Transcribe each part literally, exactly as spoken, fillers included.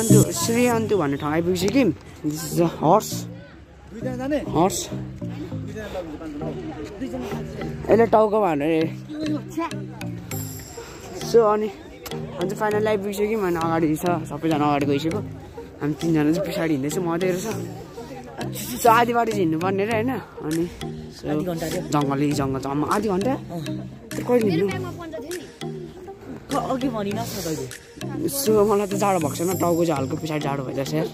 श्रीअन्तु श्रीअन्तु भन्ने ठाउँ आइपुगिसक्यौँ। This is the horse horse यसले टाउकोमा हालेर सो अनि हामी चाहिँ फाइनल आइपुगिसक्यौँ। अनि अगाडि छ सबैजना अगाडि गइसक्यो। हामी तिनजना चाहिँ पछाडि हिँड्दैछौँ मधेर छ सो आधी बाटो चाहिँ हिँड्नुपर्ने र होइन। अनि जङ्गलै जङ्गल जम्मा आधी घन्टा कहिले हिँड्नु अघि भनिनस् न कहिले। सो मलाई त जाडो भएको छैन टाउको चाहिँ हल्का पछाडि जाडो भइरहेछ यार।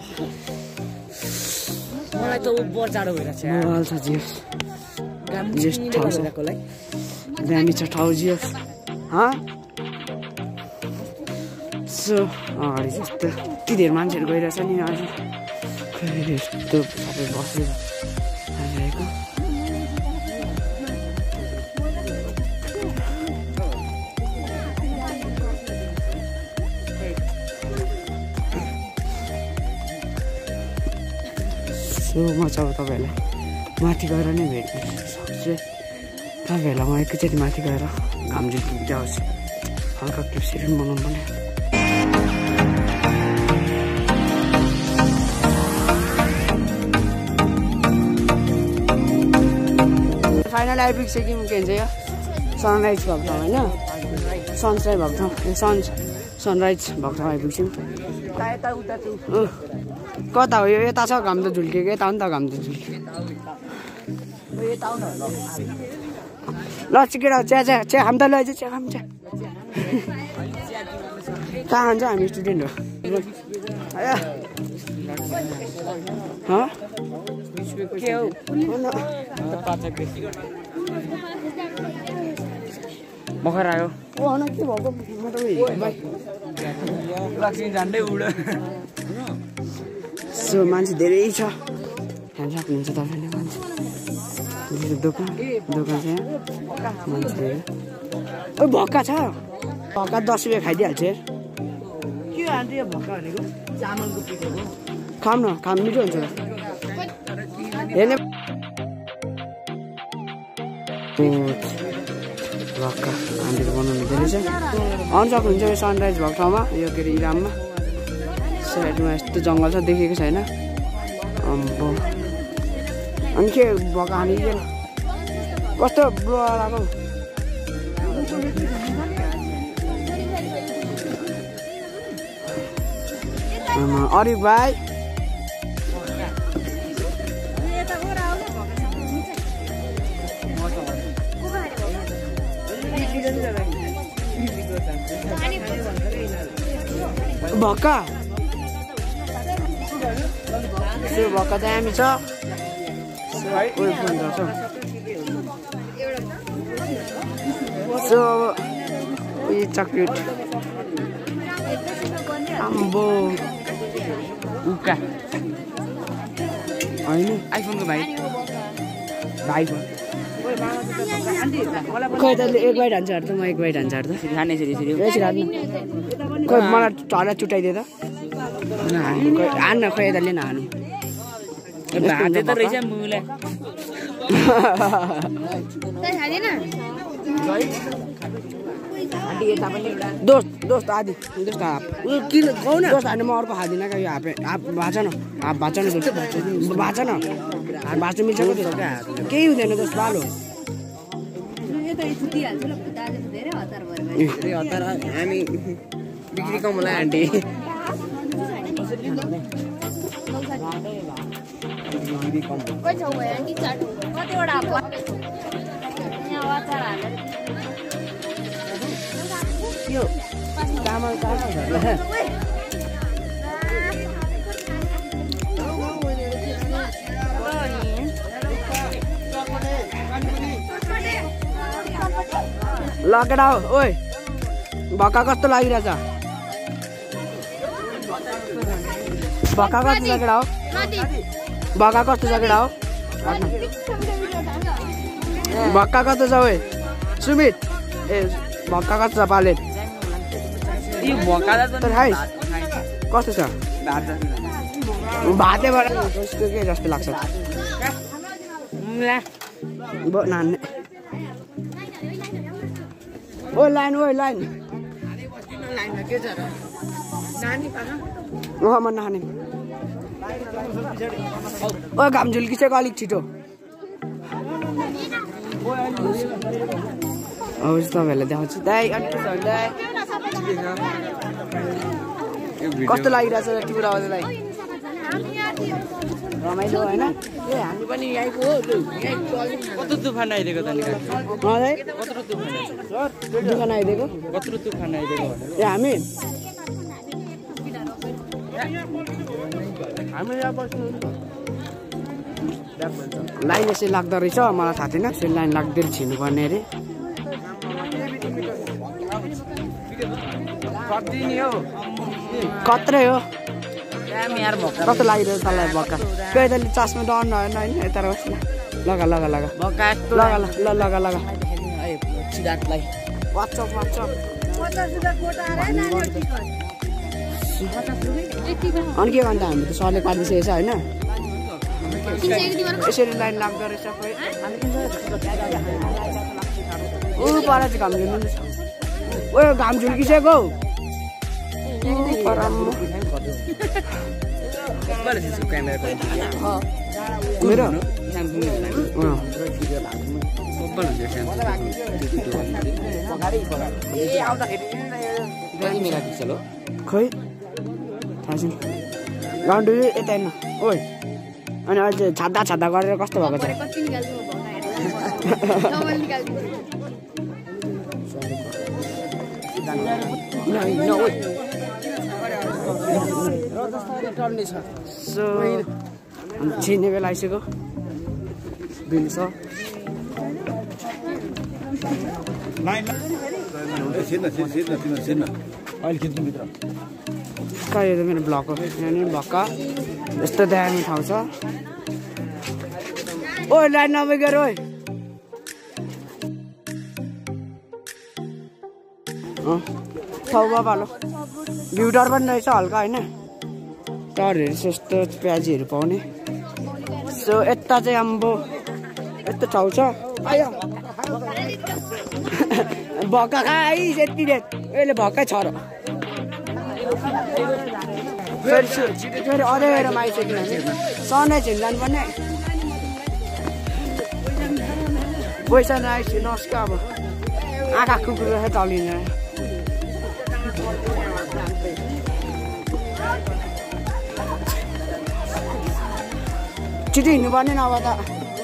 मलाई त बर जाडो भइरहेछ मोबाइल छ जिएफ जिएफ ठाउँ छ दामी छ ठाउँ जिएफ हँ। सो अगाडि चाहिँ यस्तो यति धेरै मान्छेहरू गइरहेछ नि आज यस्तो सबै बसेर आइरहेको। सो म चाहिँ अब तपाईँहरूलाई माथि गएर नै भेट्न सक्छु। तपाईँहरूलाई म एकैचोटि माथि गएर घाम झुल्किँदै आउँछु। हल्का क्लिप्सहरू पनि बनाउनु पर्ने। फाइनल आइपुगिसक्यौँ के भन्छ यो सनराइज भएको ठाउँ होइन सनराइज भएको ठाउँ सन सनराइज भएको ठाउँ आइपुग्छौँ। कता हो यो यता छ घाम त झुल्केको यता हो नि त घाम त झुल्केको। ल चिकेरा चिया चिया चिया खाम त लैजा चिया खाम चिया कहाँ खान्छ हामी स्टुडेन्ट हो। के हौ भर्खर आयो के भएको लक्ष्मी झन्डै उडो। सो मान्छे धेरै छ हेर्न सक्नुहुन्छ तपाईँले मान्छे दोकान दोकान छ यहाँ मान्छे धेरै। ओ भक्का छ भक्का दस रुपियाँ खाइदिइहाल्छ यार। के हान्छ यो भक्का भनेको चामलको पिठो हो। खाम न खाम मिठो हुन्छ हेर्ने भक्का आन्टीले बनाउनु धेरै छ आउनु सक्नुहुन्छ यो सनराइज भएको ठाउँमा यो के अरे इलाममा। साइडमा यस्तो जङ्गल छ देखेको छैन अम्बो। अनि के भक्का खाने के कस्तो ब्लो लगाएको अरे भाइ भक्का त्यो भक्का दामी छ सो उयो चक्लेट आम्बो उका होइन आइफोनको भाइ भाइ खोइ त एक बाइट हान्छ अरे त म एक बाइट हान्छ अरे त खाने यसरी यसरी यसरी हान्नु खोइ मलाई झरा चुटाइदियो त हान्न खोइ यताले नहानु हाते त रहेछ मुला दोस्त दोस्त आदि दोस्त हाफ किन गाउँ न दोस्त हाल्नु म अर्को खाँदिनँ क्या यो हाफ हाफ भाँच न हाफ भाँच न दोस्त भाँच न हाफ भाँच्नु मिल्छ केही हुँदैन दोस्त बालो हामी बिक्री कम होला आन्टी यो चामल चामल लगेडा ओइ भक्का कस्तो लागिरहेछ भक्का कस्तो जगेडा हो भक्का कस्तो जगेडा हो भक्का कस्तो छ ओइ सुमित ए भक्का कस्तो छ पालेट यो भक्का त खाइ कस्तो छ भातेबाट कस्तो के जस्तो लाग्छ नान्ने ओ लाइन ओ लाइन लाइनमा के छ र नानी पाखा अँ म नखाने ओ घाम झुल्किसक्यो अलिक छिटो हवस् तपाईँहरूलाई देखाउँछु दाइ अनि के छ दाइ कस्तो लागिरहेछ टिपुरा आउँदा दाइ रमाइलो होइन ए हामी पनि यहीँको हो कत्रो तुफान आइदिएको त नि कत्रो तुफान दुकान आइदिएको कत्रो तुफान आइदिएको ए हामी लाइन यसरी लाग्दो रहेछ मलाई थाहा थिएन यसरी लाइन लाग्दै छिर्नुपर्ने अरे कत्रै हो कस्तो लागिरहेको तँलाई भक्का कोही त चस्मा डर नहेर्न होइन यता होस् न लगा लगा लगा लगा ल लगा लगा वाट्सएप वाट्सएप अनि के भन्छ हामी त सरले काटिसकेको छ होइन यसरी लाइन लाग्दो रहेछ ऊ पर चाहिँ घाम झुल्नु ओ घाम झुल्किसक्यो मेरो खै थाहा छैन गाउन्डु यता हेर्न ओइ अनि अझै छाद्दा छाद्दा गरेर कस्तो भएको छ सो छिर्ने बेला आइसक्यो बिल्छ कहाँ यो त मेरो ब्लक हो यहाँनिर भक्का यस्तो दामी ठाउँ छ ओ लाइन नभइगएर ओ ठाउँ पालो भ्युटर पनि रहेछ हल्का होइन टरहरू यस्तो प्याजीहरू पाउने सो यता चाहिँ अम्बो यस्तो ठाउँ छ भक्का खाइस यति रेट यसले भक्कै छ र फेरि फेरि अँध्यारोमा आइसक्यो भने सनराइज हेर्नु जानुपर्ने पैसा नआइसक्यो नस्का अब आँखा कुकुर रहेछ चलिन्छ छिटो हिँड्नु पर्ने नभए त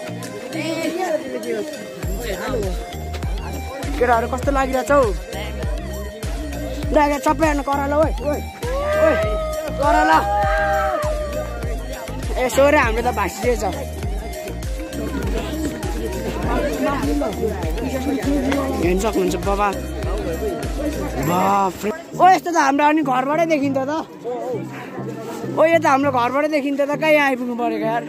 केटाहरू कस्तो लागिरहेछ हौ लाग्यो सबै हेर्नु कराला ओइ ओइ ओइ कराला यसो रे हाम्रो त भाँसिएछ हेर्नु सक्नुहुन्छ बाबा बाफ ओ यस्तो त हाम्रो अनि घरबाटै देखिन्छ त ओ यो त हाम्रो घरबाटै देखिन्छ त कहीँ आइपुग्नु परेको यार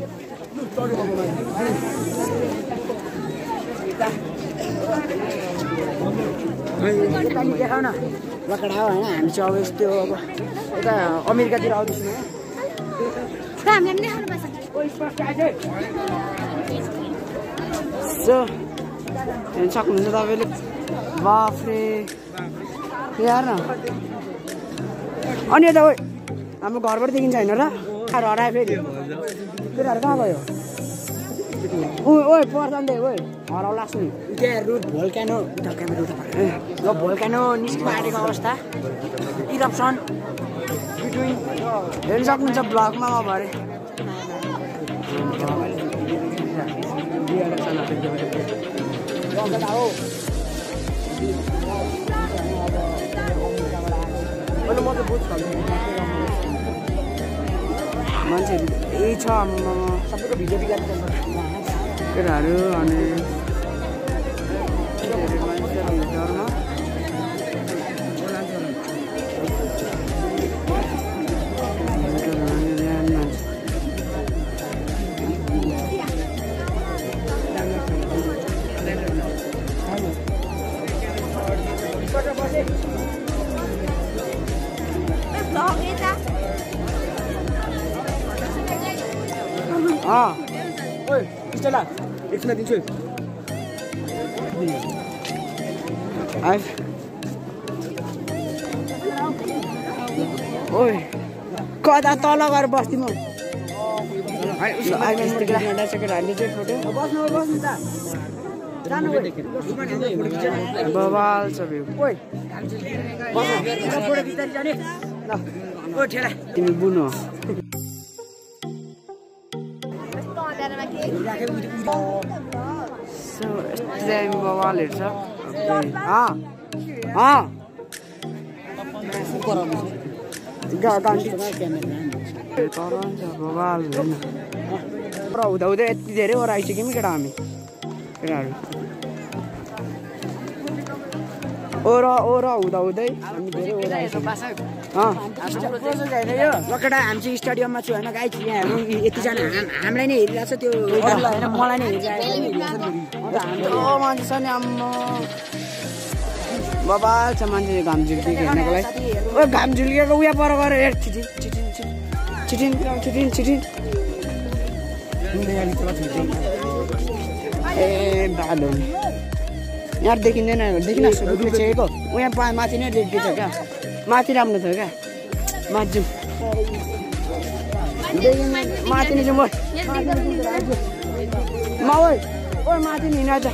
देखाउ न लकडा हो होइन हामी चाहिँ अब यस्तो अब यता अमेरिकातिर आउँदैछौँ सो हेर्नु सक्नुहुन्छ तपाईँले बाफ्रे यार न अनि यता ओ हाम्रो घरबाट देखिन्छ होइन र हरायो फेरि केटाहरू कहाँ गयो ओ ओइ पर्दैन ओइ हराउला सुनि त्यहाँ रुट भोल्क्यानो क्यामेरा उठा ल भोल्क्यानो निस्किमा आँटेको अवस्था इरप्सन बिट्विन हेर्नु सक्नुहुन्छ ब्लगमा म भरे मान्छेहरू यही छ सबैको भिडियो बिगार्नु केटाहरू अनि अँ ओइ स्टेला एकछिन दिन्छु ओइ कता तल गएर बस्दिम बबाल छ भ्यू तिमी बुनो बबालहरू छ बबाल होइन र हुँदा हुँदै यति धेरैवटा आइसक्यौँ नि केटा हामी केटाहरू ओर ओर हुँदा हुँदै हामी धेरैवटा आइसक्यौँ केटा हामी चाहिँ स्टेडियममा छु होइन गाई यहाँहरू यतिजना हामीलाई नै हेरिरहेको छ त्यो मलाई नै हेरिरहेको मान्छे छ नि आम्मा बबाल छ मान्छे घाम झुल्किएको हेर्नको लागि ओ घाम झुल्किएको उयो पर गएर हेर छिटिन छिटिन छिटिन छिटिन छिटिन ए बादो यहाँ देखिँदैन देखिन छेकेको उहाँ पा माथि नै रेडी छ क्या माथि राम्रो छ क्या माथि जाउँ माथि नै जाउँ म ओ माथि नि हिँड्छ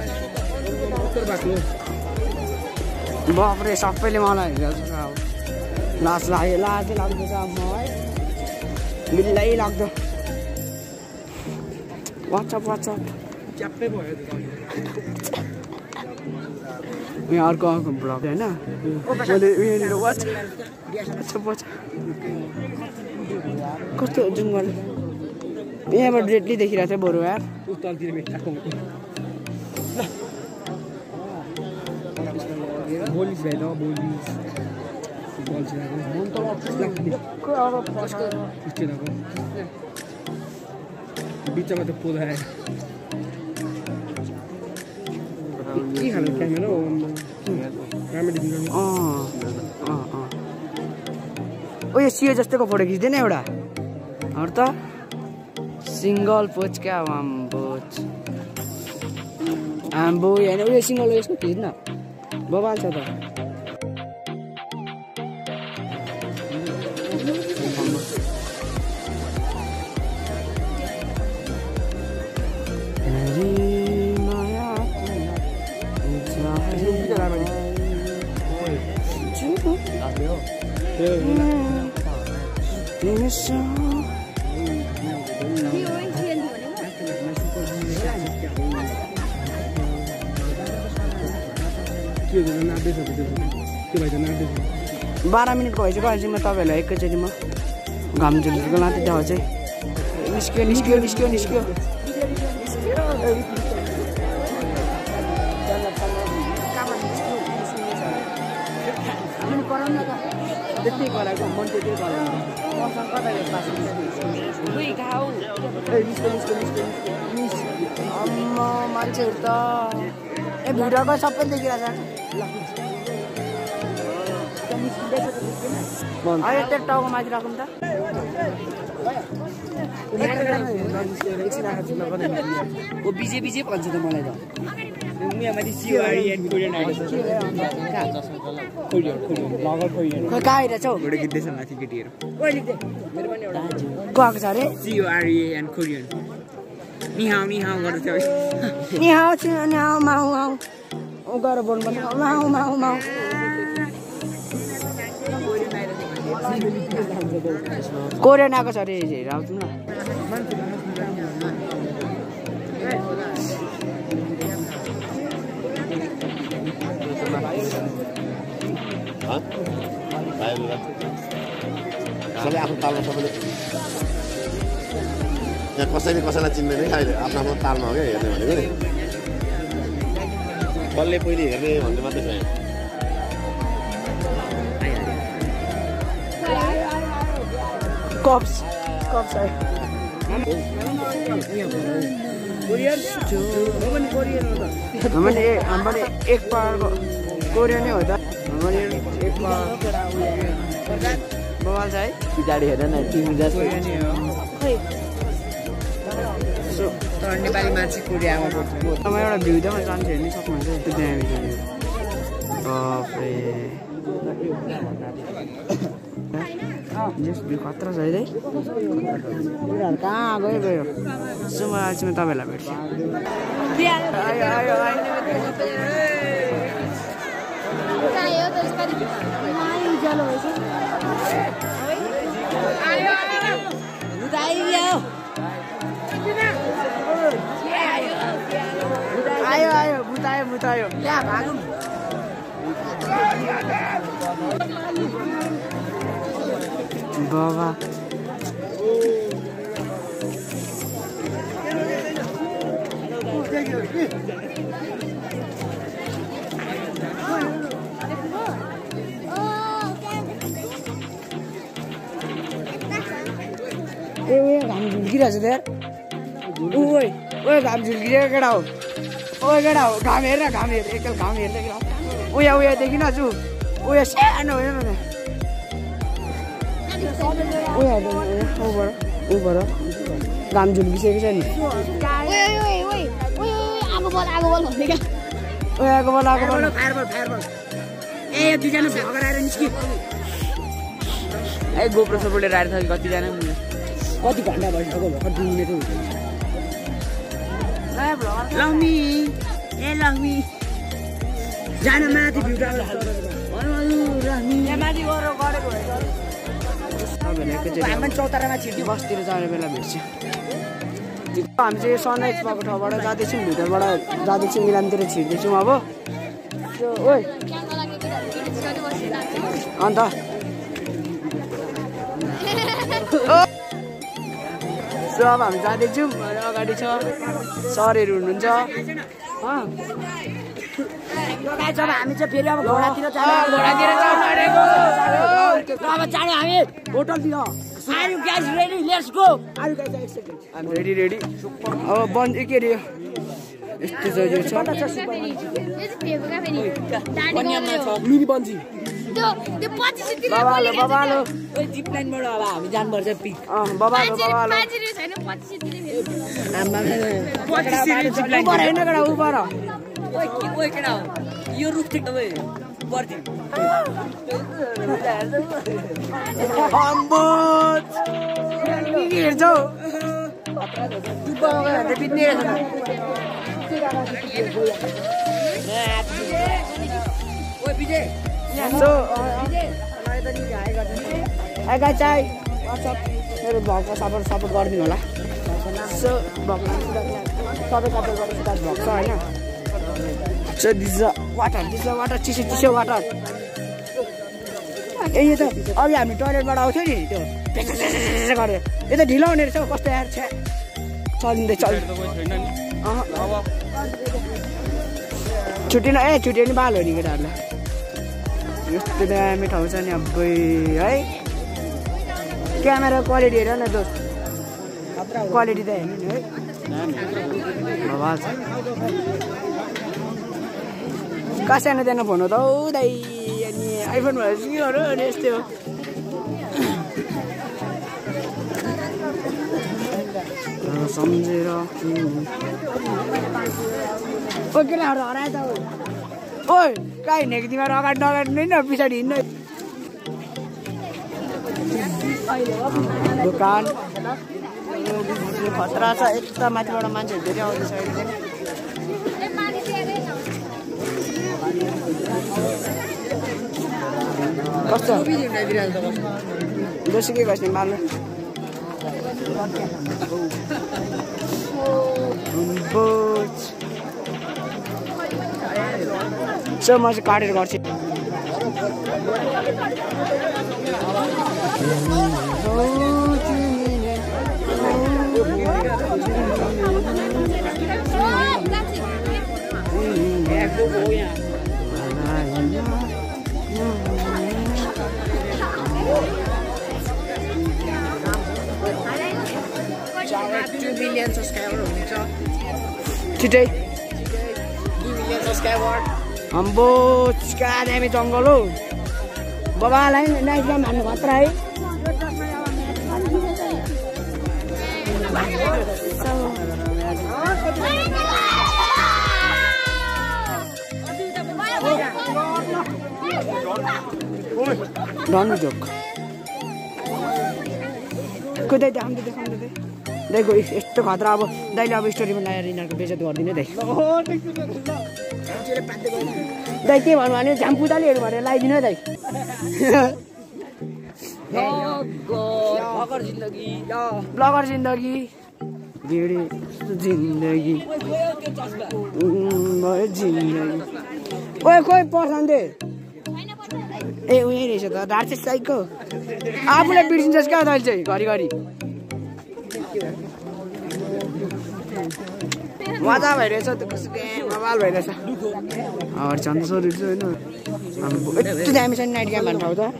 बाफ्रे सबैले मलाई हेरिरहेको छ अब लाज लाग्यो लाजै लाग्दैछ अब है बिल्लै लाग्दो वाट्सएप वाट्सएप च्याप्पै भयो यहाँ अर्को अर्को ब्लग होइन मैले उयोनिर वाट्सएप वाट्सएप कस्तो जुम गर्नु यहाँबाट रेडली देखिरहेको थियो बरु यार बोलिस भाइ त बोलिस बिचमा त पोदा के खानु क्यामेरा हो ओ यो सियो जस्तोको फोटो खिच्दैन एउटा अरू त सिङ्गल पोच क्या आम्बोच आम्बो होइन उयो सिङ्गल यसको खिच्न बबाल छ त बाह्र मिनटको भइसक्यो अहिले चाहिँ म तपाईँहरूलाई एकैचोटि म घाम झुल्केको लाँदै देखाउँछु चाहिँ निस्क्यो निस्क्यो निस्क्यो निस्क्यो त्यति गराएको मन त्यति गराएको अम्मा मान्छेहरू त ए भिडियोको सबै देखिरहेको छ अहिले त्यो टाउको माथि राखौँ त बिजे बिजे भन्छ त मलाई त कहाँ आइरहेछ हौ गएको छ अरे निहाउ निहाउ गर्छ निहाउ निहाउ माउ माउ ऊ गएर बोल्नु माउ माउ माउ कोरियन आएको छ अरे राउँ न सबै आफ्नो तालमा सबैले यहाँ कसैले कसैलाई चिन्दैन क्या अहिले आफ्नो आफ्नो तालमा हो क्या हेर्ने भनेको नि कसले पहिले हेर्ने भन्ने मात्रै छ कप्स कप्स हामीले हामीले एक पावरको कोरियन नै हो त हामीले एक पावर बबाल छ है पछाडि हेर न टिभी जस्तो नेपाली मान्छे कोरियामा तपाईँ एउटा भ्यू देखाउन चाहन्छु हेर्नु सक्नुहुन्छ त्यो त्यहाँ जस भ्यू खतरा छ है उनीहरू कहाँ गयो गयो सो म आज म तपाईँलाई भेट्छु आयो आयो आयो आयो बुतायो बुतायो बाबा ए उयो घाम झुल्किरहेछ त यार ओइ ओइ घाम झुल्किरहेको केटा हो ओइ केटा हो घाम हेर घाम हेर एकल घाम हेर्दै केटा उया उया देखिन छु उयो सानो होइन भने उयो ऊबाट ऊबाट घाम झुल्किसकेको छ नि ओइ आएको बल आएको बल फायरबल फायरबल ए दुईजना भगर आएर निस्कि ए गोप्रो सोप्रो लिएर आएर छ कतिजना कति घन्टा भइसक्यो भर्खर दुई मिनट हुन्छ लक्ष्मी ए लक्ष्मी जान माथि भ्यू टावर हामी चौतारामा छिर्थ्यो बसतिर जाने बेला भेट्छ हामी चाहिँ सनराइज पाएको ठाउँबाट जाँदैछौँ भित्रबाट जाँदैछौँ इलामतिर छिर्दैछौँ अब ओइ अन्त सो अब हामी जाँदैछौँ अगाडि छ सरहरू हुनुहुन्छ हामी चाहिँ फेरि अब घोडातिर घोडातिर अब चाँडो हामी होटलतिर are you guys ready let's go are you guys एक सेकेन्ड हामी रेडी रेडी अब बन्द के अरे यस्तो चाहिँ छ मिनी बन्जी बाबालो बाबालो जिप लाइनबाट अब हामी जानुपर्छ पिक अँ बाबालो बाबालो उपर होइन केटा उपर यो रुख थियो तपाईँ पर्थ्यो के हेर्छौ बित्ने मेरो भगको सपोर्ट सपोर्ट गरिदिनु होला सो भगलाई सबै सपोर्ट गरेपछि त भग छ होइन so this the water this the water चिसो चिसो वाटर ए यो त अघि हामी टोइलेटबाट आउँथ्यो नि त्यो गरेर यो त ढिलो हुने रहेछ कस्तो यार छ्या चलिँदै चल छुट्टिन ए छुट्यो नि बाल हो नि केटाहरूलाई यस्तो दामी ठाउँ छ नि अबै है क्यामेरा क्वालिटी हेर न दोस्त क्वालिटी त हेर्नु नि है आवाज कहाँ सानो सानो फोन हो त औ दाइ अनि आइफोन भएर सिहरू अनि यस्तै हो सम्झेर ओ केटाहरू हराए त ओइ कहाँ हिँडेको तिमीहरू अगाडि नगाड्नु होइन पछाडि हिँड्नु दोकान खतरा छ यता माथिबाट मान्छेहरू धेरै आउँदैछ अहिले चाहिँ कस्तो जोसुकै बस्ने माल्नु सो म चाहिँ काटेर गर्छु छिटै अम्बो चिका दामी जङ्गल हो बाबालाई नाइट गेम हान्नु खतरा है धनु जोक खोइ दाइ देखाउँदै देखाउँदै दाइ दाइको यस्तो खतरा अब दाइले अब स्टोरीमा लगाएर यिनीहरूको बेजत गरिदिने दाइ दाइ के भन्नु भने झामपुतालीहरू भनेर लगाइदिनु है दाइ ब्लगर जिन्दगी ब्लगर जिन्दगी भिडी जिन्दगी जिन्दगी ओए खोइ पर्सान्दे ए उयो रहेछ त राक्षस साइको आफूलाई बिर्सिन्छस् क्या तैँले चाहिँ घरिघरि मजा भइरहेछ त्यो कसैको बवाल भइरहेछ हरिचन्द्र सर होइन यति दामी छ नि नाइट क्याम्प भन्ने ठाउँ त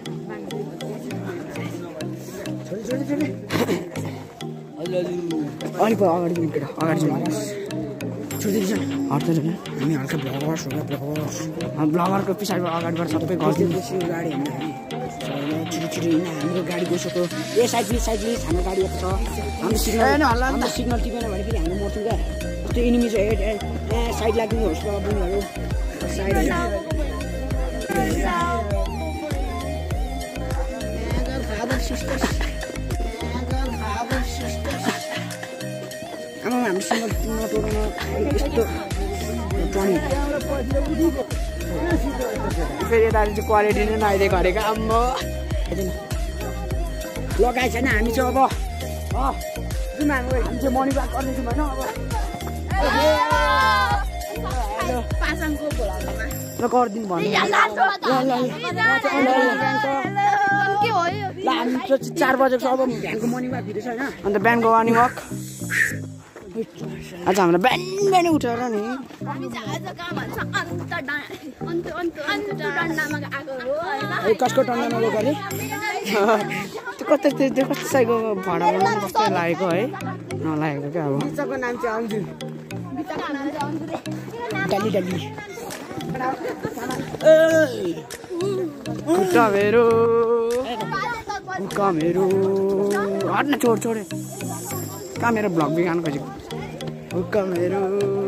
अलिक अगाडि जाउँ केटा अगाडि जाउँ छोडिदिनु छ हट्दैन हामी हल्का ब्लगर्स हो क्या ब्लगर्स ब्लगरको पछाडिबाट अगाडिबाट सबै गरिदिनु गाडी हिँड्दा छिटो छिटो हिँड्न हाम्रो गाडी गइसक्यो ए साइकल साइकल हाम्रो गाडी छ हाम्रो सिग्नल हाम्रो सिग्नल टिपेन भने फेरि हामी मर्छौँ क्या त्यो इनिमी चाहिँ ए साइड लाग्दिनु होस् बुढीहरू साइड आमा हाम्रो सिग्नल नतोड्न यस्तो फेरि यता चाहिँ क्वालिटी नै नआइदिएको अरे आम्मा लगाइ छैन हामी चाहिँ अब जाउँ हामी हामी चाहिँ मर्निङ वाक गर्नेछौँ होइन अब गरिदिनु भन्नु ल हामी चार बजेको अब बिहानको मर्निङ वाक भिडियो छ होइन अन्त बिहानको मर्निङ वाक आज हामीलाई बिहान बिहानै उठेर नि कसको टन्डामा गएको अरे त्यो कस्तो त्यो कस्तो साइको भाडा बनाउनु कस्तो लागेको है नलागेको क्या अब नाम चाहिँ अन्जु डल्ली डल्ली खुट्टा मेरो खुट्टा मेरो हट्न छोड छोडे कहाँ मेरो ब्लग बिगान खोजेको हुक्का मेरो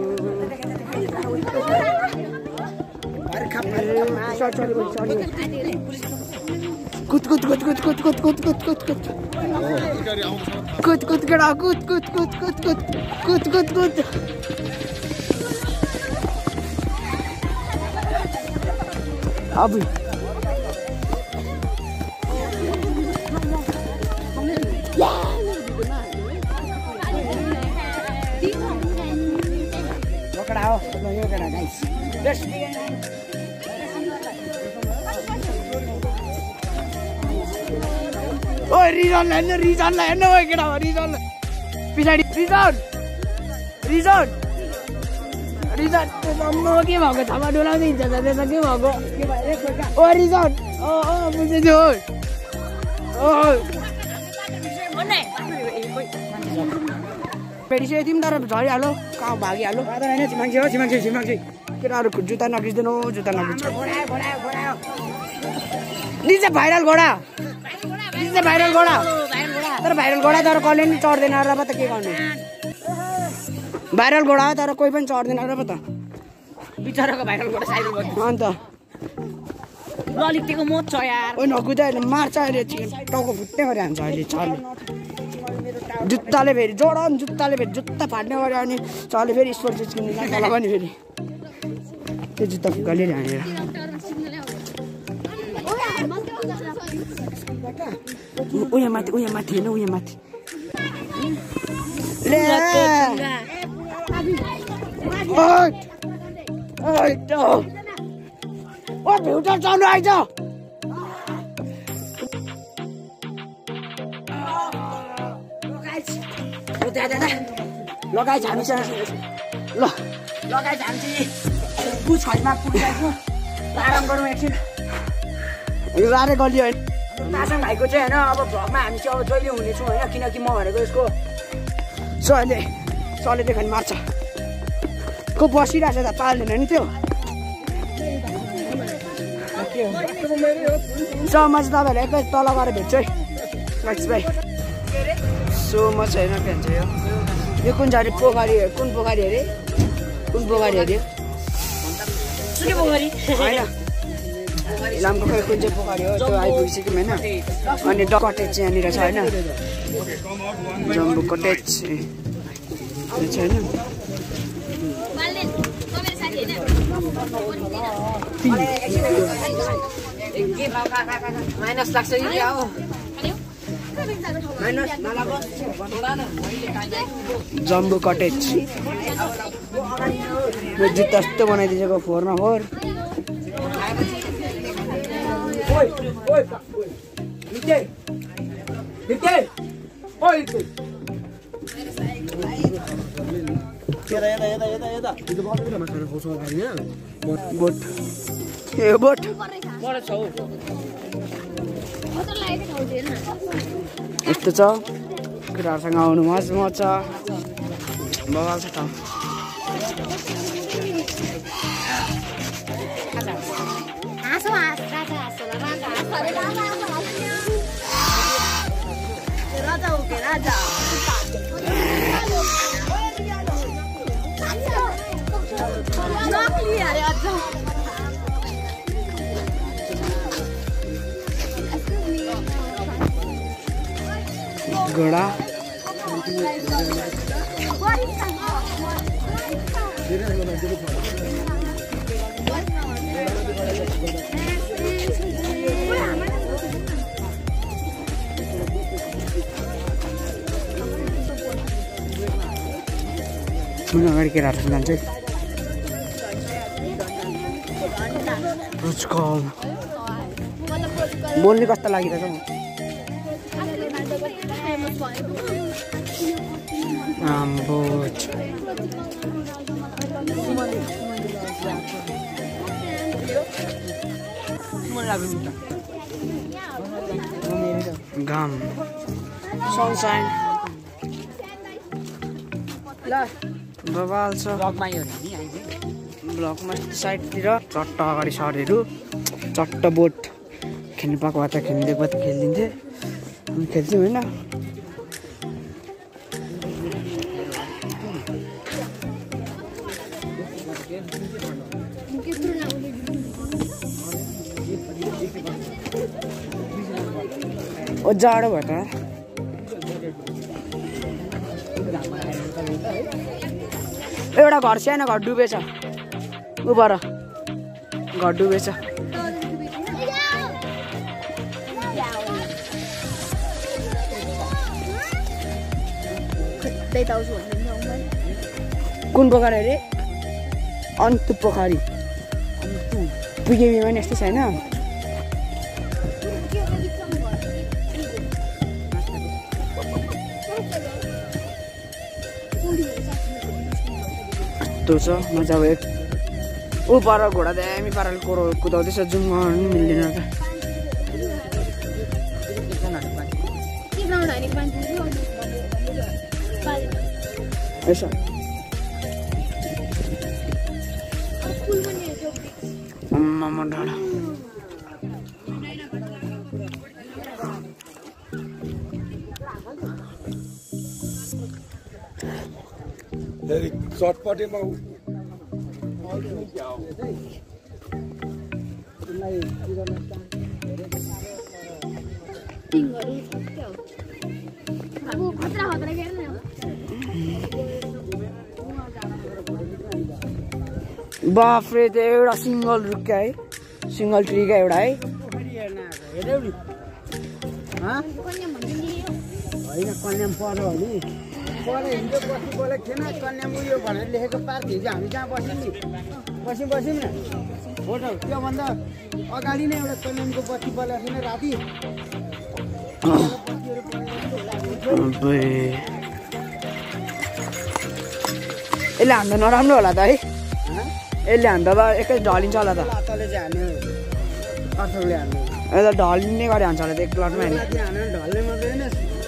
कुद कुद कुद कुद कुद कुद कुद कुद कुद कुद कुद कुद केटा कुद कुद कुद कुद कुद कुद कुद कुद अब हो यो केटा गाइस ओ रिजनलाई हेर्नु रिजनलाई हेर्नु हो केटा हो रिजनलाई पछाडि रिजन रिजन रिजन म के भएको छामा डोलाउँदै हिँड्छ त त्यसमा के भएको ओ रिजन ओ ओ बुझेछु ओ पेडिसक्यो तिमी तर झरिहाल्यो कहाँ भागिहाल्यो होइन छिमाङ्सी हो छिमाङ्सी छिमाङ्सी केटाहरू जुत्ता नखिच्दैन हो जुत्ता नखिच्छ दिन्छ भाइरल घोडा दिन्छ भाइरल घोडा तर भाइरल घोडा तर कसले पनि चढ्दैन र त के गर्ने भाइरल घोडा तर कोही पनि चढ्दैन र त बिचराको भाइरल घोडा साइकल अन्त ललिकको मोच छ यार ओ नकुदा अहिले मार्छ अहिले टाउको फुट्ने गरी हान्छ अहिले चले जुत्ताले फेरि जोडन जुत्ताले फेरि जुत्ता फाट्ने गऱ्यो अनि चले फेरि स्पोर्ट सुज किन्नु तल पनि फेरि त्यो जुत्ता फुकाले हानेर उयो माथि उयो माथि होइन उयो माथि ओ भ्युटर चल्नु आइज लगाइ झामी छ ल लगाइ झामी पुछ खैमा पुगिरहेको आराम गरौँ एकछिन यो रारे गल्ली होइन तासङ भाइको चाहिँ होइन अब भ्लगमा हामी चाहिँ अब जहिले हुनेछौँ होइन किनकि म भनेको यसको सले सले देखाइ मार्छ को बसिरहेको छ त पाल्दैन नि त्यो समा चाहिँ तपाईँहरू एकैचोटि तल गएर भेट्छु है नेक्स्ट भाइ सो म चाहिँ होइन के भन्छ यो यो कुन चाहिँ पोखरी कुन पोखरी अरे कुन पोखरी अरे सुके पोखरी होइन इलामको खै कुन चाहिँ पोखरी हो त्यो आइपुगिसक्यौँ होइन अनि ड कटेज चाहिँ यहाँनिर छ होइन जम्बू कटेज त्यो छ होइन माइनस लाग्छ कि क्या हो जम्बू कटेज यो जुत्ता यस्तो बनाइदिएको फोरमा फोर बोट ए बोट यस्तो छ केटाहरूसँग आउनु मज मज छ बवाल छ ठाउँ घोडा मैले अगाडि केटाहरू जान्छ बोल्ने कस्तो लागिरहेछ म बोट घाम सनसाइन बबाल छ ब्लकमा साइडतिर चट्ट अगाडि सरहरू चट्ट बोट खेल्नु पाएको भए त खेलिदिएको भए त खेलिदिन्थेँ अनि खेल्थ्यौँ होइन ओ जाडो भयो त एउटा घर सानो घर डुबेछ उपर घर डुबेछ कुन पोखरी अरे अन्तु पोखरी पिकेबीमा नि यस्तो छैन यस्तो छ मजा अब ऊ पर घोडा दामी पाराले कोरो कुदाउँदैछ जुम गर्नु मिल्दैन त यसो आम्मामा डाँडा चटपटेमा बाफ्रे त्यो एउटा सिङ्गल रुखका है सिङ्गल ट्रीका एउटा है होइन कन्याम पर्यो भने पर हिजो बस्नु बोलेको थिएन कन्याम उयो भनेर लेखेको पार्क हिजो हामी जहाँ बस्यौँ नि बस्यौँ बस्यौँ न फोटो त्योभन्दा अगाडि नै एउटा कन्यामको बत्ती बोलेको थिएन राति यसले हान्दा नराम्रो होला त है यसले हान्दा त एकै ढलिन्छ होला त लातले चाहिँ हान्यो अर्थले हान्यो यसले ढलिने गरी हान्छ होला त एक प्लटमा होइन ढल्ने मात्रै होइन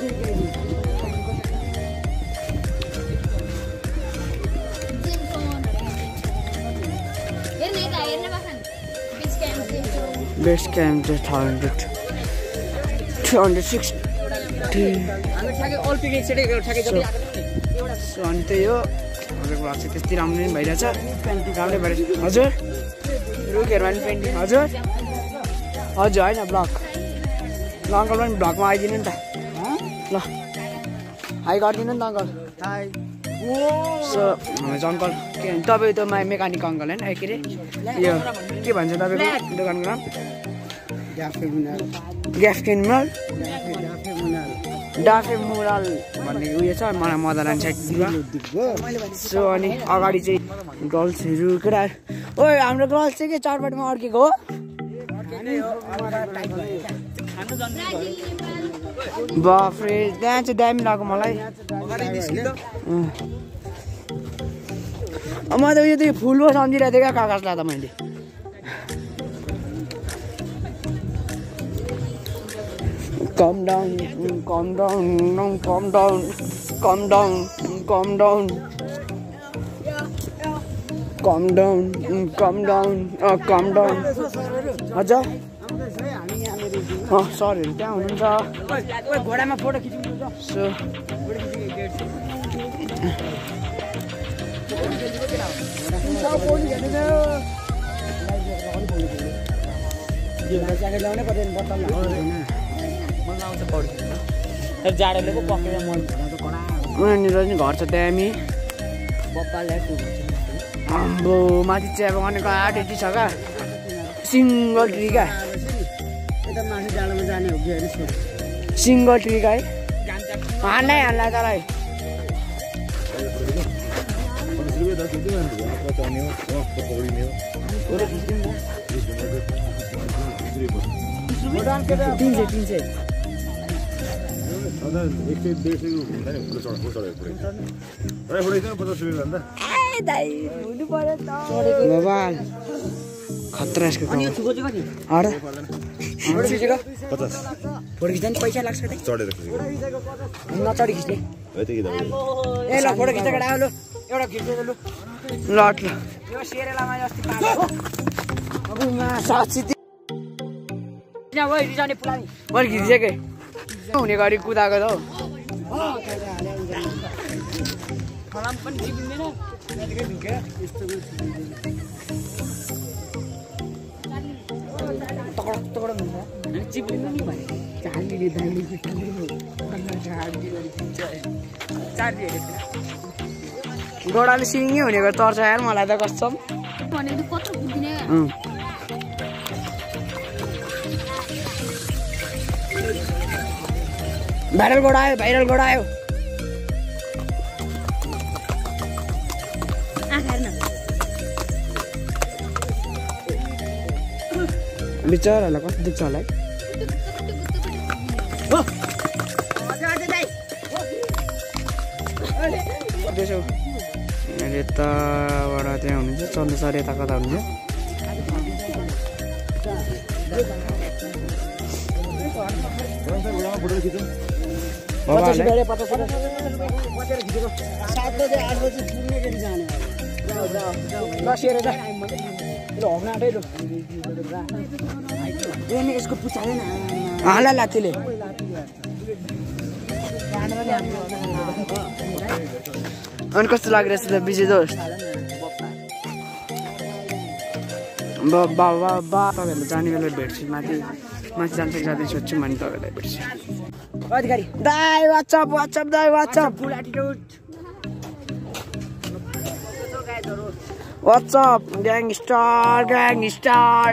बेस्ट क्याम्प चाहिँ three hundred three hundred sixty अनि त्यही हो हजुरको भएको चाहिँ त्यस्तै राम्रो नै भइरहेछ राम्रै भइरहेछ हजुर रुखहरूमा पनि पेन्टिङ हजुर हजुर होइन ब्लग ल अङ्कल पनि ब्लगमा आइदिनु नि त ल हाई गरिदिनु नि त अङ्कल हाई सो अङ्कल के भन्छ तपाईँ त मा मेकानिक अङ्कल होइन के अरे यो के भन्छ तपाईँको दोकानको नाम ग्याफकिन मल डाफे मुराल भन्ने उयो छ मलाई मदरलान साइडतिर सो अनि अगाडि चाहिँ गर्ल्सहरू केटाहरू ओ हाम्रो गर्ल्स चाहिँ के चारपाटीमा अड्केको हो बाफ्रे त्यहाँ चाहिँ दामी लाग्यो मलाई म त यो त फुल पो सम्झिरहेको थिएँ क्या कागजलाई त मैले Calm down, calm down, no, calm down, calm down, calm down, calm down, calm down, oh, calm down. Aja? Oh, sorry, क्या हुनुहुन्छ? घोडामा फोटो खिच्नु छ. So. जाडोले पो पक्रेर मन उनीहरू नि घर छ त्यहाँ आम्बो माथि चिया बगानको आठ यति छ क्या सिङ्गल ट्री क्या सिङ्गल ट्री क्या है हान्नै हान्ला तँलाई तिन सय तिन सय खतरा यसको फोटो खिच्दा नि पैसा लाग्छ नचढी खिच्ने ए ल फोटो खिच्दा केटा ल एउटा खिच्दै ल लट ल यो सेरेलामा अस्ति मैले खिचिसकेँ हुने गरी कुदाएको त गोडाले सिङ्गै हुनेको तर्छ यार मलाई त कसम भाइरल गोडा आयो भाइरल गोडा आयो बिचराहरूलाई कस्तो दुख्छ होला है यताबाट त्यहाँ हुनुहुन्छ चल्नु सर यता कता हुन्छ यसको पुछाएन हाला लाथीले अनि कस्तो लागिरहेछ त विजय दोस्त बा बा बा तपाईँहरूले जाने बेला भेट्छु माथि माथि जान्छ जाँदै सोध्छु म नि तपाईँलाई भेट्छु अधिकारी दाइ वाट्सअप वाट्सअप दाइ what's up full attitude what's up gangster gangster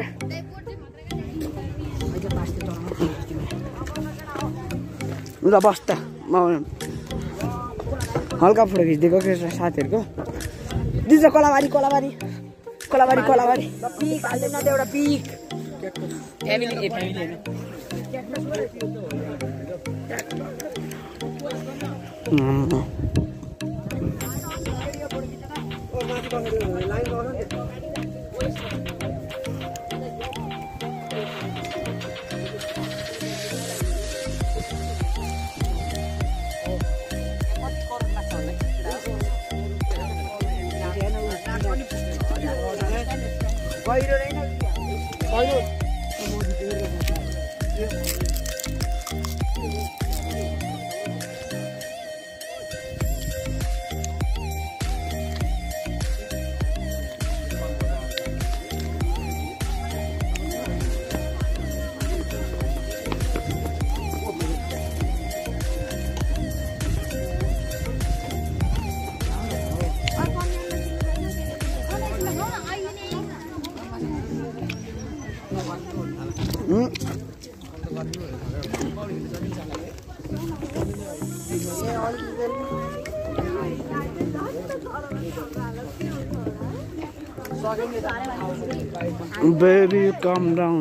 ल बस त म हल्का फोटो खिचिदिएको के साथीहरूको दिन्छ कोलाबारी कोलाबारी कोलाबारी कोलाबारी पिक हाल्दैन त एउटा पिक फ्यामिली ए फ्यामिली पहिरो रहेन पहिरो Baby, calm down.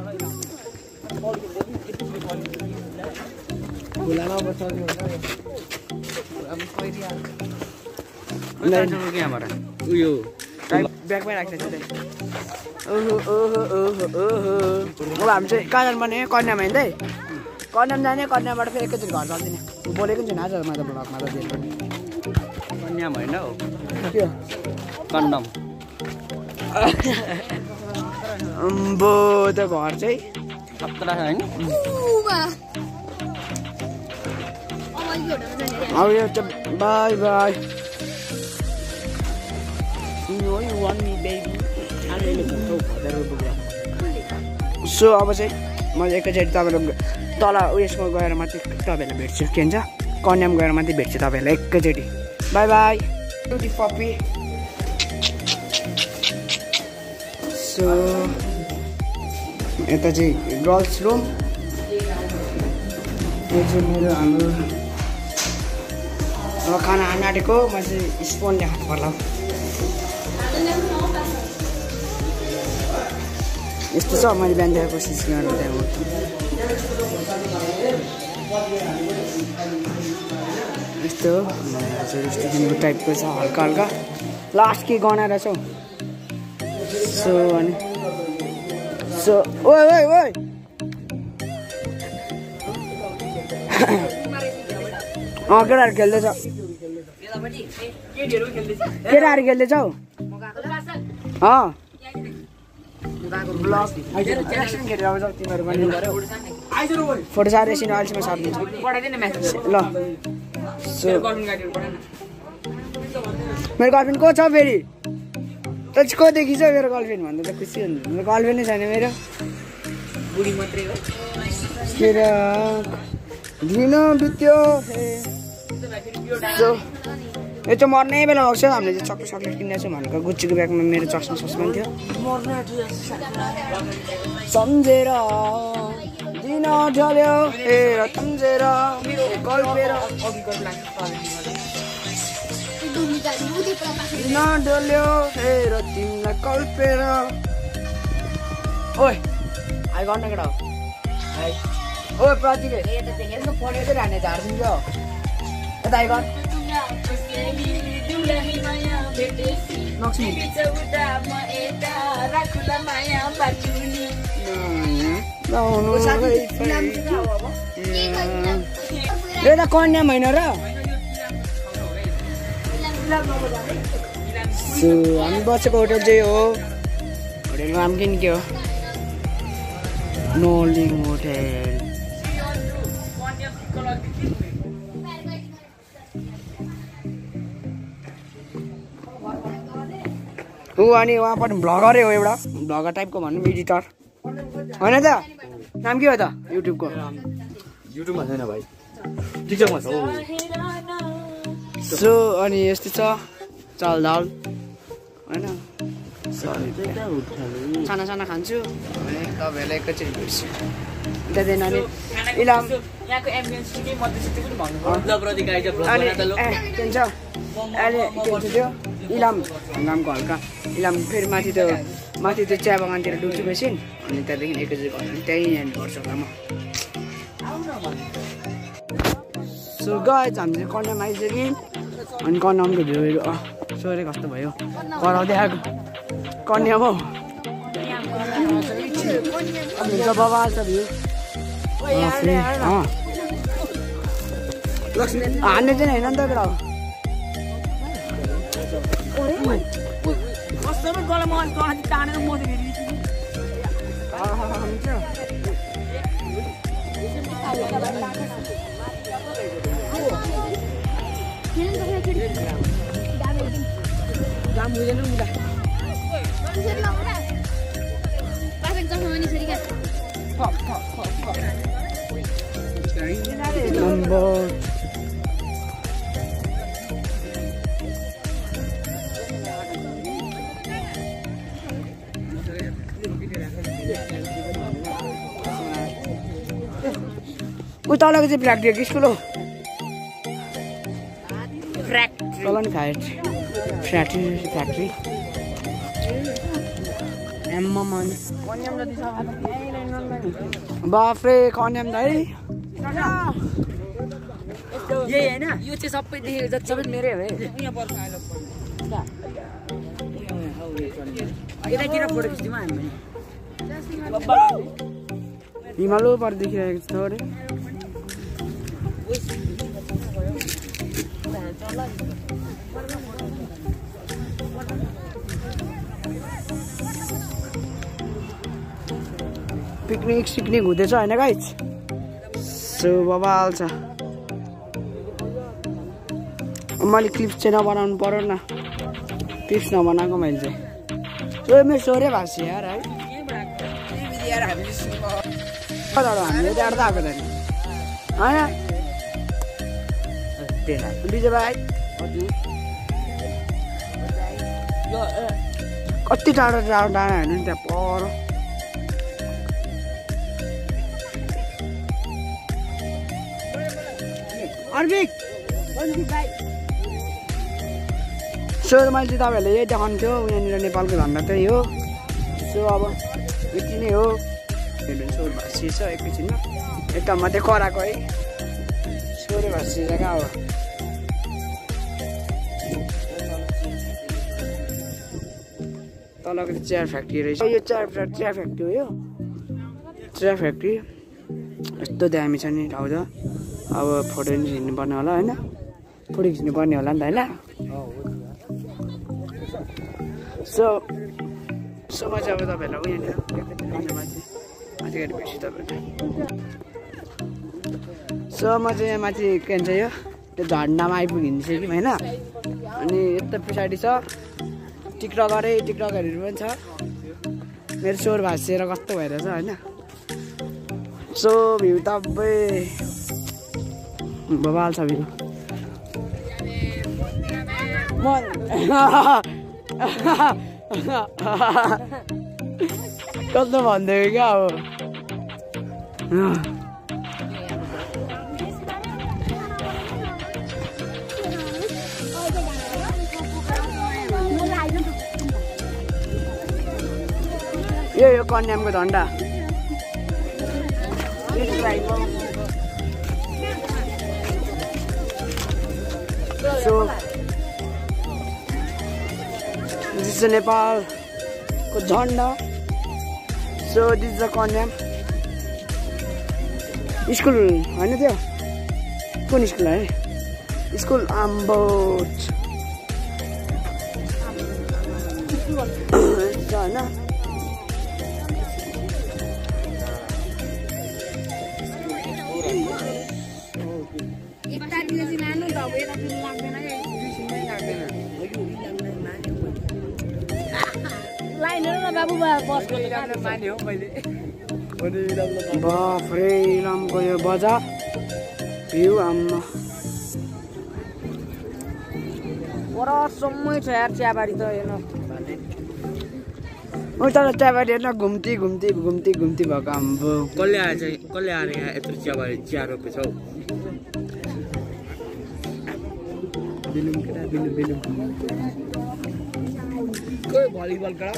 उयो ब्यागमै राख्छ त्यही ओहो ओहो ओहो ओहो अब हामी चाहिँ कहाँ जानु पर्ने कन्यामा हिँड्दै कन्यामा जाने कन्याबाट फेरि एकैचोटि घर चल्दिने बोलेको छैन आज म त ब्लगमा त दिनु पर्ने कन्याम होइन हौ के कन्डम अम्बो त घर चाहिँ खतरा छ होइन अब यो चाहिँ बाई बाई सो अब चाहिँ म एकैचोटि तपाईँहरू तल उयसमा गएर मात्रै तपाईँहरूलाई भेट्छु के भन्छ कन्याम गएर मात्रै भेट्छु तपाईँहरूलाई एकैचोटि bye bye beauty puppy so यता चाहिँ गर्ल्स रुम यो चाहिँ मेरो हाम्रो अब खाना खान आँटेको म चाहिँ स्पोनले खानु पर्ला यस्तो छ मैले बिहान देखाएको कोसिस गरेर त्यहाँ यस्तो रेस्टुरेन्टको टाइपको छ हल्का हल्का लास्ट के गनाएर छौ सो अनि सो ओइ ओइ ओइ अँ केटाहरू खेल्दैछ केटाहरू खेल्दैछ हौ अँ फोटो सार एकछिन अहिलेसम्म सारिदिन्छ ल मेरो गर्लफ्रेन्ड को छ फेरि त को देखिन्छ मेरो गर्लफ्रेन्ड भन्दा त खुसी हुन्छ मेरो गर्लफ्रेन्ड नै छैन मेरो बुढी मात्रै हो दिन बित्यो यो चाहिँ मर्ने बेला भएको छ हामीले चाहिँ चक्लेट सक्लेट किनेको छौँ भनेको गुच्चीको ब्यागमा मेरो चस्मा सस्मा थियो सम्झेर दिन ढल्यो ए सम्झेर कल्पेर दिन ढल्यो ए र तिमीलाई कल्पेर ओइ आइ गर्न केटा हो ओ प्रतिले पढेको चाहिँ हाने झारिदिन्छ यता आइ गर यता कन्याम होइन र हामी बसेको होटल चाहिँ हो होटेलको नाम किन के हो नोलिङ होटेल ऊ अनि उहाँ पनि भ्लगरै हो एउटा भ्लगर टाइपको भनौँ एडिटर होइन त नाम के हो त युट्युबको युट्युबमा छैन भाइ टिकटकमा छ सो अनि यस्तो छ चालदाल होइन साना साना खान्छु अनि तपाईँहरूलाई एकैचोटि भेट्छु त्यहाँदेखि अनि इलाम अनि के भन्छ अहिले के भन्छ त्यो इलाम नामको हल्का इलाम फेरि माथि त्यो माथि त्यो चिया बगानतिर डुल्छु बेसिन अनि त्यहाँदेखि एकैचोटि भन्नु त्यहीँ यहाँ पर्छ होला म सो गाइज हामी चाहिँ कन्यामा आइसक्यो अनि कन्यामको भ्यूहरू अँ सोरे कस्तो भयो कराउँदै आएको कन्याम हौ हुन्छ बाबा छ भ्यू हान्ने चाहिँ होइन नि त केटा number ऊ तलको चाहिँ फ्याक्ट्री हो कि स्कुल हो फ्याक्ट्री तल नि फ्याक्ट्री फ्याक्ट्री फ्याक्ट्री एम्ममन बाफ्रे कन्याम दाइ यही हैन यो चाहिँ सबै देखेको जति सबै मेरै हो है यतातिर फोटो खिच्दिउँ हामी हिमालो पर देखिरहेको छ अरे पिकनिक सिकनिक हुँदैछ होइन गाइज सो बबाल छ मैले क्लिप्स चाहिँ नबनाउनु पर्यो न क्लिप्स नबनाएको मैले चाहिँ सो मेरो सोरे भएको छ यार है हामीले चाहिँ आएको त होइन विजय भाइ कति टाढो टाढो डाँडा हेर्नु नि त्यहाँ पर सो मैले चाहिँ तपाईँहरूलाई यही देखाउनु थियो यहाँनिर नेपालको झन्डा त्यही हो सो अब यति नै हो सो भाषी छ एकैछिनमा एकदम मात्रै कराएको है सोरे भाषी जग्गा अब तलको चाहिँ चियर फ्याक्ट्री रहेछ यो चियर चियर फ्याक्ट्री हो यो चियर फ्याक्ट्री यस्तो दामी छ नि ठाउँ त अब फोटो नि खिच्नुपर्ने होला होइन फोटो खिच्नुपर्ने होला नि त होइन सो सो म चाहिँ अब तपाईँहरूलाई उयो माथि माथि गएर भेट्छु तपाईँहरूलाई सो म चाहिँ यहाँ माथि के भन्छ यो त्यो झन्डामा आइपुगिन्छ कि होइन अनि यता पछाडि छ टिकटकरै टिकटकहरू पनि छ मेरो स्वर भाँसिएर कस्तो भइरहेछ होइन सो भ्यू तपाईँ बबाल छ भ्यू म कस्तो भनिदिएको क्या अब यो यो कन्यामको झन्डा सो दिस इज नेपालको झन्डा so this is Kanyam school होइन त्यो कुन स्कुल है स्कुल आम्बोट होइन बाफ्रे इलामको यो बजार भ्यू आम्मा परसम्मै छ यार चियाबारी त हेर्न ओ तर चियाबारी हेर्न घुम्ती घुम्ती घुम्ती घुम्ती भएको हाम्रो कसले आएछ कसले आएर यहाँ यत्रो चियाबारी चिया रोपेछ हौ बिलुम केटा बिलुम बिलुम कोही भलिबल कडा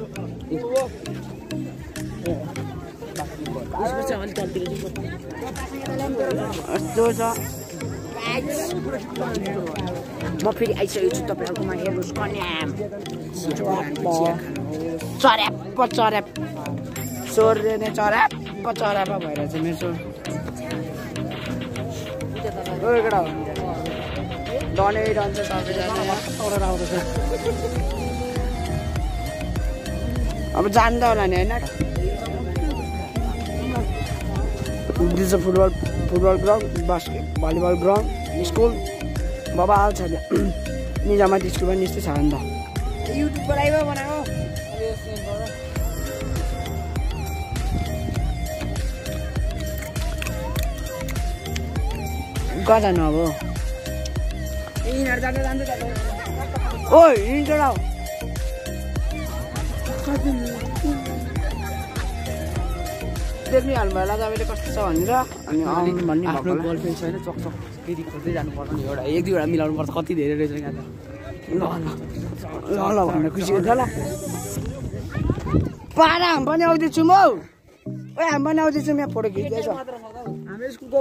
यस्तो छ म फेरि आइसकेको छु तपाईँहरूकोमा हेर्नुहोस् कन्याम चर्याप्प चर्याप सोरले नै चर्याप्प चर्याप्प भइरहेछ मेरो सोर ओ केटा डनै रहन्छ सबैजना आउँदैछ अब जान्दा होला नि होइन this is football football ground basket volleyball ground school बाबा हाल छ निजामाती स्कुल पनि यस्तै छ नि त युट्युबको लाइभ बनाएको कहाँ जानु अब यिनीहरू जाँदा जाँदै जाँदा ओ हिँड्छ देख्निहाल्नु भयो लाजाबेले कस्तो छ भनेर अनि आउनु भन्ने आफ्नो भएको गर्लफ्रेन्ड छैन चकचक फेरि खोज्दै जानुपर्छ नि एउटा एक दुईवटा मिलाउनु पर्छ कति धेरै रहेछ यहाँ त ल ल ल ल भनेर खुसी हुन्छ ल पारा हामी पनि आउँदैछौँ हौ ओ हामी पनि आउँदैछौँ यहाँ फोटो खिच्दैछ हाम्रो स्कुलको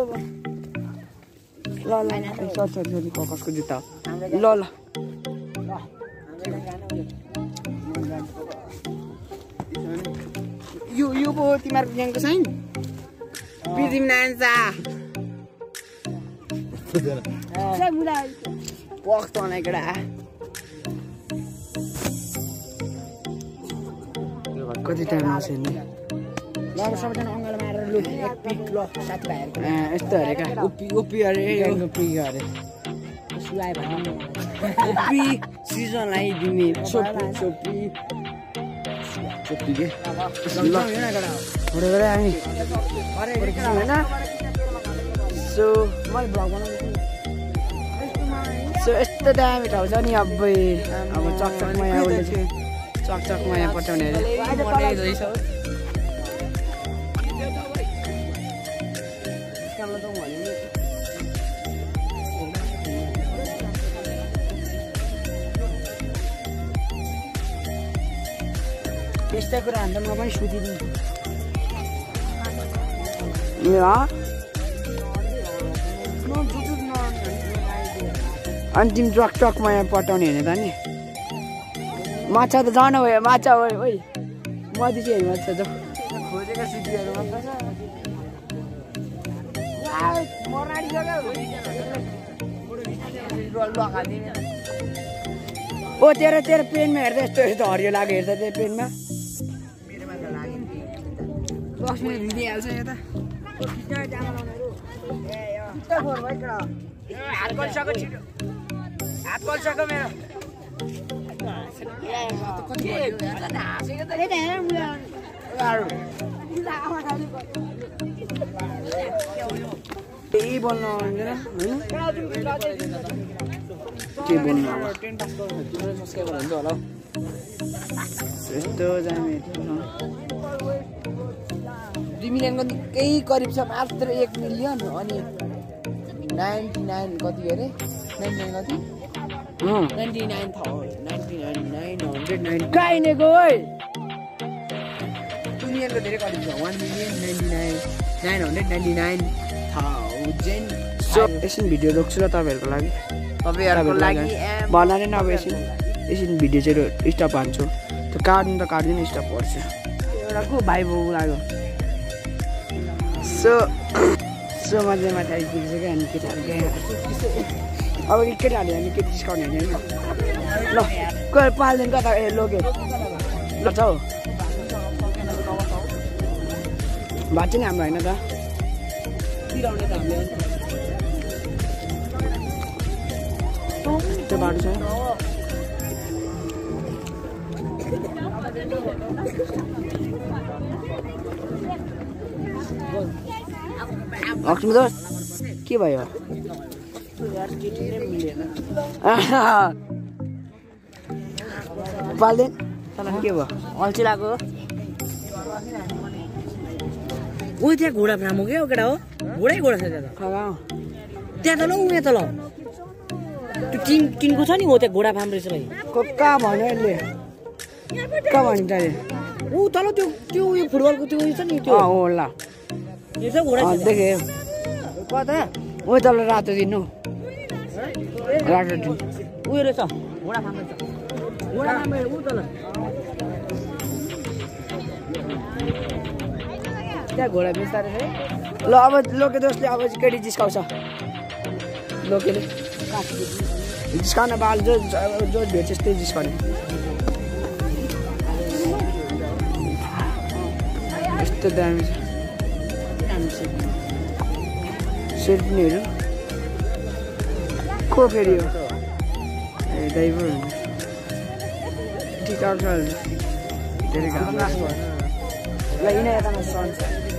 ल ल सर सर सर कसको जुत्ता ल ल यो यो पो तिमीहरूको ग्याङको साइन बिर्दिम नान्सा पख त केटा कति टाइम आउँछ नि सबैजना अङ्गाल मारेर लु एक पिक ल साथीभाइहरूको ए यस्तो अरे क्या उप्पी उप्पी अरे उप्पी अरे सुलायो भने उप्पी सिजन लगाइदिने सोपी सोपी सोपी के ल फोटो गरेर हामी होइन सो मैले भ्लग बनाउँछु सो यस्तो दामी ठाउँ छ नि अबै अब चकचकमा यहाँ उसले चकचकमा यहाँ पठाउने अरे त्यस्तै कुरा हान्दा म पनि सुतिदिनु अनि तिमी ट्रक ट्रकमा यहाँ पठाउने होइन त नि माछा त जान भयो माछा हो ओइ मधि चाहिँ माछा जाऊ खोजेको सिटीहरू ओ तेरो तेरो पेनमा हेर्दा यस्तो यस्तो हरियो लाग्यो हेर्दा त्यो पेनमा दस मिनट भिडिहाल्छ यता हात गरिसक्यो छिटो हात गरिसक्यो मेरो केही बोल्नु आउँदैन के बोल्नु होला यस्तो जाने दुई मिलियनको निकै करिब छ मात्र एक मिलियन अनि नाइन्टी नाइन कति अरे नाइन्टी नाइन कति ninety nine thousand ninety nine nine hundred nine गाइनेको है टु मिलियनको धेरै करिब छ one million ninety nine nine hundred ninety nine thousand so एकछिन भिडियो रोक्छु ल तपाईँहरूको लागि तपाईँहरूको लागि भन नै अब एकछिन एकछिन भिडियो चाहिँ स्टप हान्छु त्यो काट्नु त काट्दिनँ स्टप पर्छ एउटा को भाइ बाउ लाग्यो सो सो माथि माथि आइपुग्छ क्या अनि केटाहरू क्या अब केटाहरूले हामी के डिस्काउन्ट हेर्ने होइन ल कोही पाल्दैन कता ए लोके ल छ हौ भाँच्यो नि हाम्रो होइन त त्यो बाटो छ लक्ष्मी दोस्त के भयो पाल्दैन के भयो अल्छी लाग्यो ऊ त्यहाँ घोडा फार्म हो क्या हो केटा हो घोडै घोडा छ त्यहाँ त त्यहाँ त ल ऊ यहाँ त ल त्यो टिन टिनको छ नि हो त्यहाँ घोडा फार्म रहेछ भाइ कहाँ भन्यो यसले कहाँ भन्यो त ऊ तल त्यो त्यो उयो फुटबलको त्यो उयो छ नि त्यो हो ल यो चाहिँ घोडा देखेँ कता ओ तल रातो दिनु रातो दिनु उयो रहेछ घोडा फार्म रहेछ घोडा फार्म ऊ तल त्यहाँ घोडा बिस्तारै है ल अब लोके दोस्तले अब चाहिँ केटी जिस्काउँछ लोकेले जिस्काउन बाल जो जो भेट्छ त्यही जिस्काउने यस्तो दामी छ सेल्फीहरू को फेरि हो ए ड्राइभर हुन्छ ठिक आउँछ धेरै काम ल यिनी यतामा सन्छ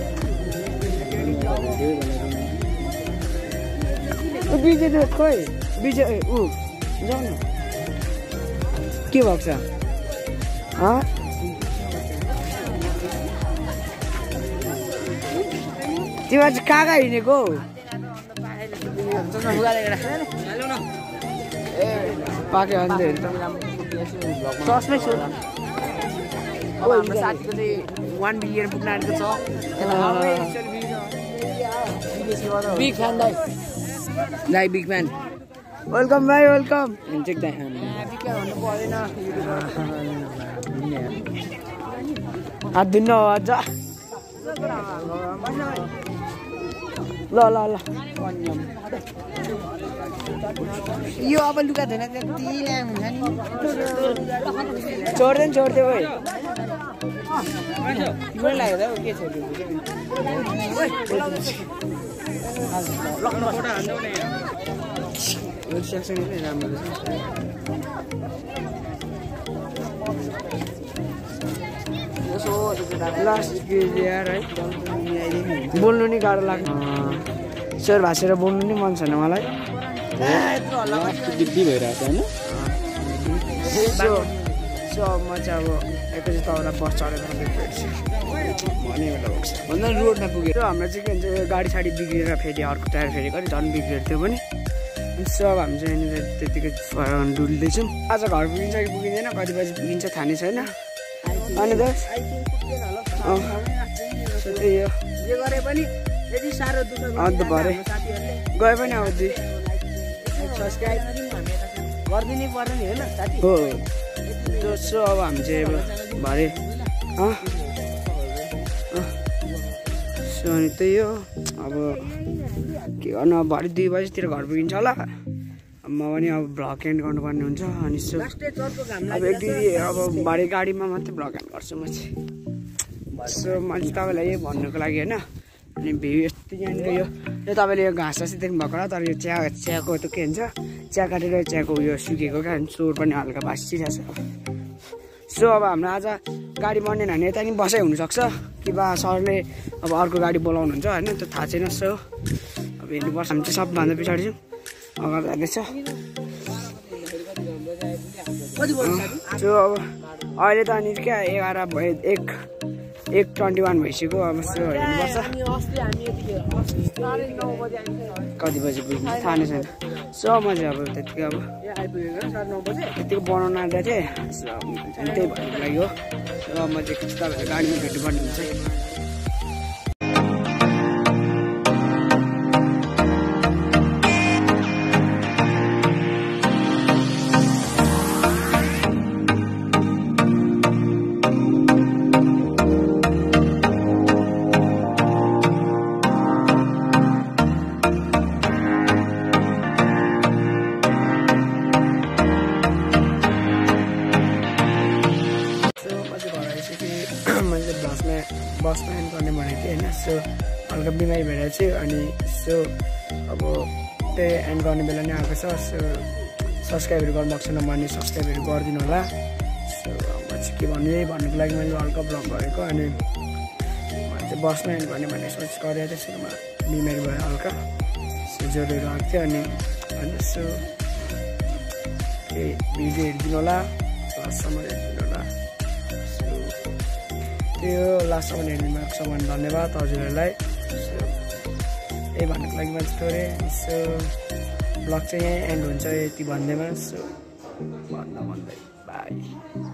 विजय त खोइ विजय ऊ जाउँ न के भएको छ तिम्रो चाहिँ कहाँ कहाँ हिँडेको पाक्यो अन्त ससमै छु अब हाम्रो साथीको चाहिँ वान बिलियन पुग्न आँटेको छ बिग फ्यान दाइ दाइ बिग फ्यान वेलकम भाइ वेलकम चेक दाइ भन्नु परेन हात धुन्न हो अझ ल ल ल यो अब लुगा धुन त्यति ल्याङ हुन्छ नि छोड्दैन छोड्थ्यो भाइ तिम्रो लाग्यो त के छोड्यो सेक्सन नै राम्रो लास्ट यार है बोल्नु नि गाह्रो लाग्छ स्वर भाषेर बोल्नु नि मन छैन मलाई दिप्ती भइरहेको छ होइन सो म चाहिँ अब एकैचोटि तपाईँलाई बस चढेर भेट्छु भने बेला भएको छ भन्दा रोडमा पुग्यो हाम्रो चाहिँ के भन्छ गाडी साडी बिग्रेर फेरि अर्को टायर फेरेको नि झन् बिग्रेको थियो पनि सो अब हामी चाहिँ यहाँनिर त्यतिकै डुल्दैछौँ आज घर पुगिन्छ कि पुगिँदैन कति बजी पुगिन्छ थाहा नै छैन अनि दस त्यही हो जे गरे पनि यदि साह्रो दुःख अन्त भरे गए पनि अब दुई सब्सक्राइब गरिदिनै पर्यो नि होइन साथी हो दोस्रो अब हामी चाहिँ अब भरे सो अनि त्यही हो अब के गर्नु अब भरे दुई बजीतिर घर पुगिन्छ होला म पनि अब भ्लग एन्ड गर्नुपर्ने हुन्छ अनि सो अब एक दुई अब भरे गाडीमा मात्रै भ्लग एन्ड गर्छु म चाहिँ सो मैले तपाईँलाई यही भन्नुको लागि होइन अनि भ्यू यस्तो यहाँनिर यो यो तपाईँले यो घाँस जस्तै देख्नु भएको होला तर यो चिया चियाको त के भन्छ चिया काटेर चियाको उयो सुकेको क्या चोर पनि हल्का भाँसिरहेको छ सो अब हाम्रो आज गाडी बन्दैन भने यता नि बसाइ हुनसक्छ कि बा सरले अब अर्को गाडी बोलाउनुहुन्छ होइन त्यो थाहा छैन सो अब हेर्नुपर्छ हामी चाहिँ सबभन्दा पछाडि छौँ अगाडि जाँदैछ सो अब अहिले त अनि क्या एघार भयो एक एक ट्वेन्टी वान भइसक्यो अब सो हेर्नुपर्छ कति बजी पुग्नु थाहा नै छैन सो म चाहिँ अब त्यतिकै अब त्यतिकै बनाउन आँटेको थिएँ त्यही भन्नुको लागि हो र म चाहिँ तपाईँहरूले गाडीमा भेट्नुपर्ने हुन्छ बसमा एन्ड गर्ने भनेको थिएँ होइन सो हल्का बिमारी भएर चाहिँ अनि सो अब त्यही एन्ड गर्ने बेला नै आएको छ सो सब्सक्राइबहरू गर्नुभएको छैन भने सब्सक्राइबहरू गरिदिनु होला सो म चाहिँ के भन्नु यही भन्नुको लागि मैले हल्का ब्लग गरेको अनि मैले चाहिँ बसमा एन्ड गर्ने भन्ने सोच गरेको थिएँ सुरुमा बिमारी भयो हल्का सो ज्वरोहरू आएको थियो अनि अनि सो केही भिडियो हेरिदिनु होला लास्टसम्म हेरिदिनु होला त्यो लास्टसम्म हेर्नु भएको छ भने धन्यवाद हजुरहरूलाई सो यही भन्नुको लागि मैले छोडेँ सो ब्लग चाहिँ यहीँ एन्ड हुन्छ यति भन्दैमा सो भन्दा भन्दै बाई